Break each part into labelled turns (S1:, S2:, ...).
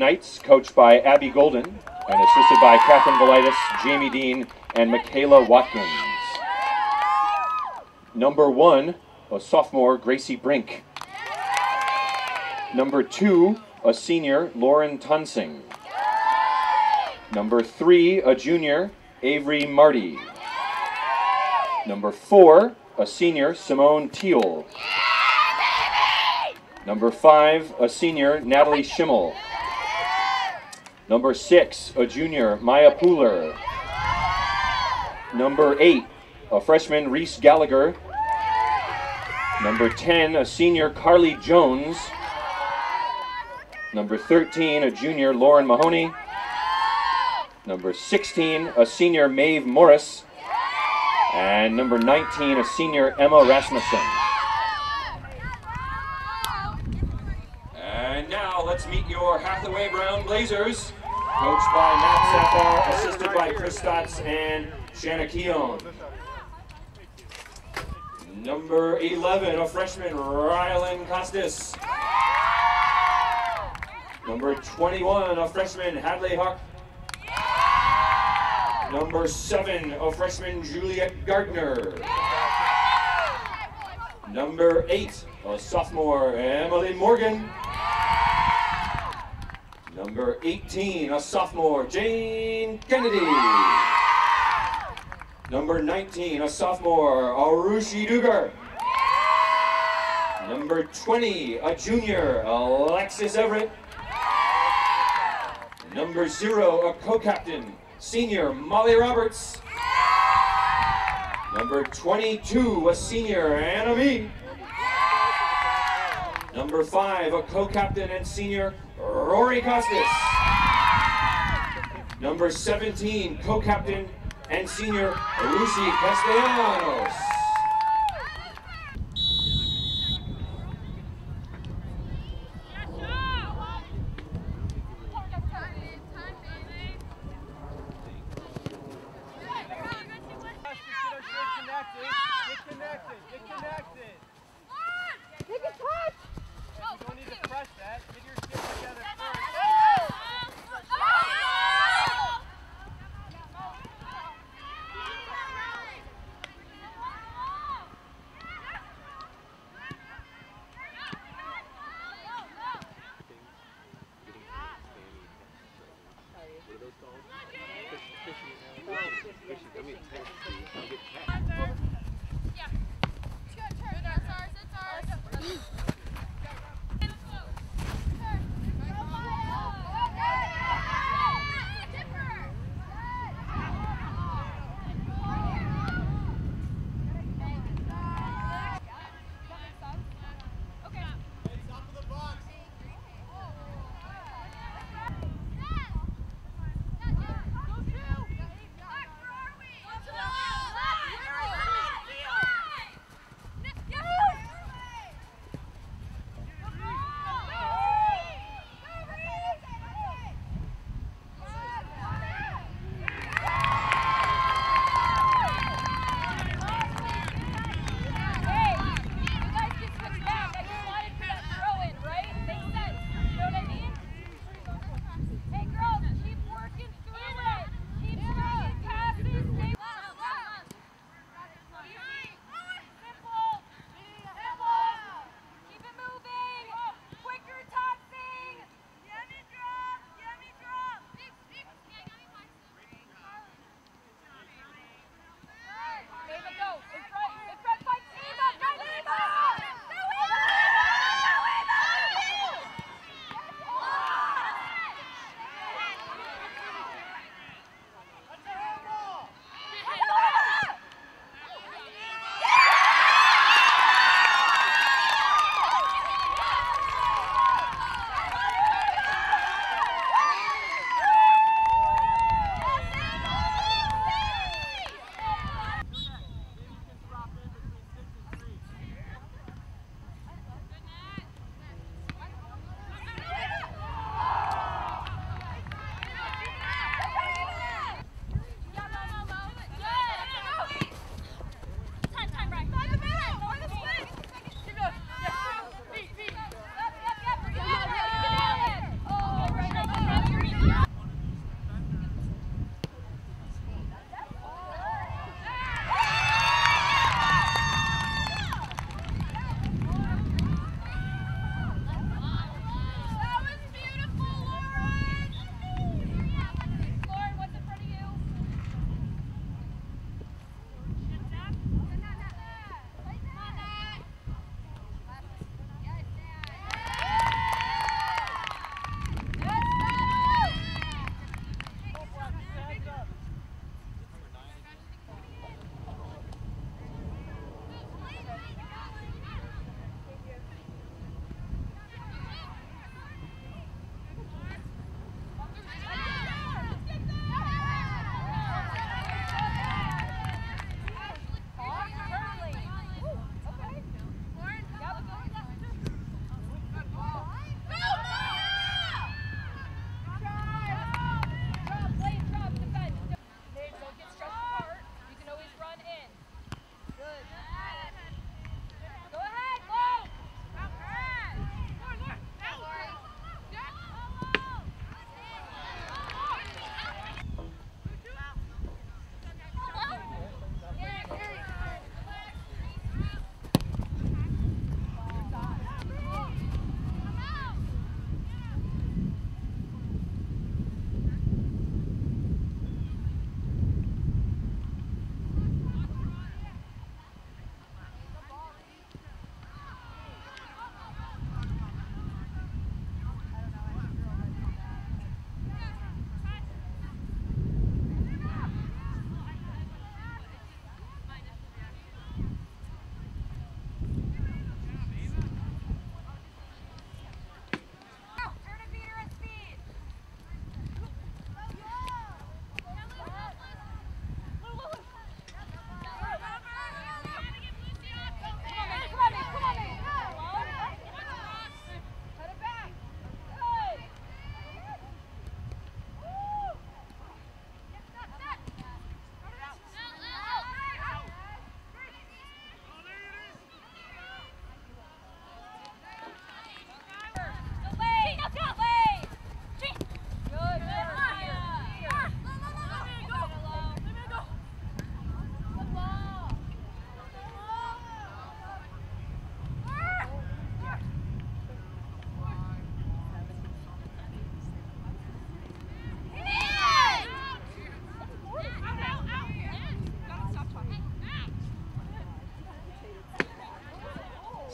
S1: Knights, coached by Abby Golden, and assisted by Catherine Velitis, Jamie Dean, and Michaela Watkins. Number 1, a sophomore, Gracie Brink. Number 2, a senior, Lauren Tunsing. Number 3, a junior, Avery Marty. Number 4, a senior, Simone Teal. Number 5, a senior, Natalie Schimmel. Number 6, a junior, Maya Pooler. Number 8, a freshman, Reese Gallagher. Number 10, a senior, Carly Jones. Number 13, a junior, Lauren Mahoney. Number 16, a senior, Maeve Morris. And number 19, a senior, Emma Rasmussen. And now let's meet your Hathaway Brown Blazers, coached by Matt Sappar, assisted by Chris Stotts and Shanna Keown. Number 11, a freshman, Rylan Costas. Number 21, a freshman, Hadley Huck. Number 7, a freshman, Juliet Gardner. Number 8, a sophomore, Emily Morgan. Number 18, a sophomore, Jane Kennedy. Number 19, a sophomore, Arushi Dugar. Number 20, a junior, Alexis Everett. Number 0, a co-captain, senior, Molly Roberts. Number 22, a senior, Anna Mee. Number 5, a co-captain and senior, Rory Costas. Number 17, co-captain and senior, Lucy Castellanos.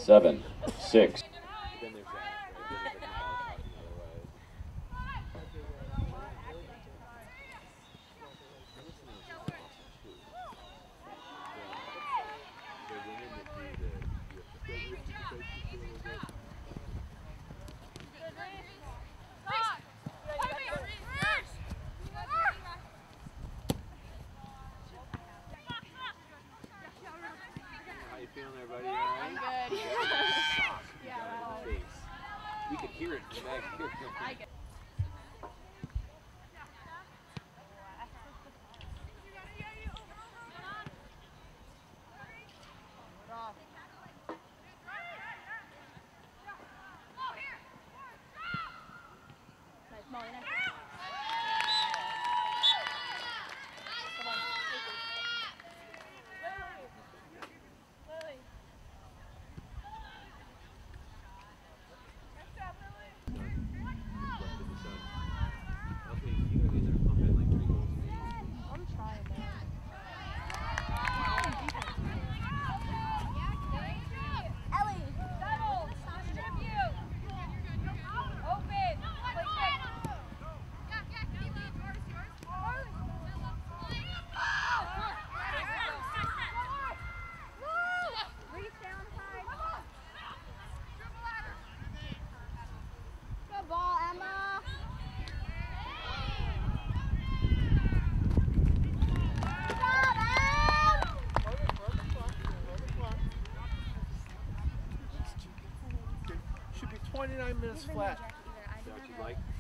S1: 7, 6.
S2: How you feeling there, buddy? All right?
S3: I'm good.
S2: Yeah, we could hear it from back here.
S4: Should be 29 minutes flat.
S2: Is that what you'd like?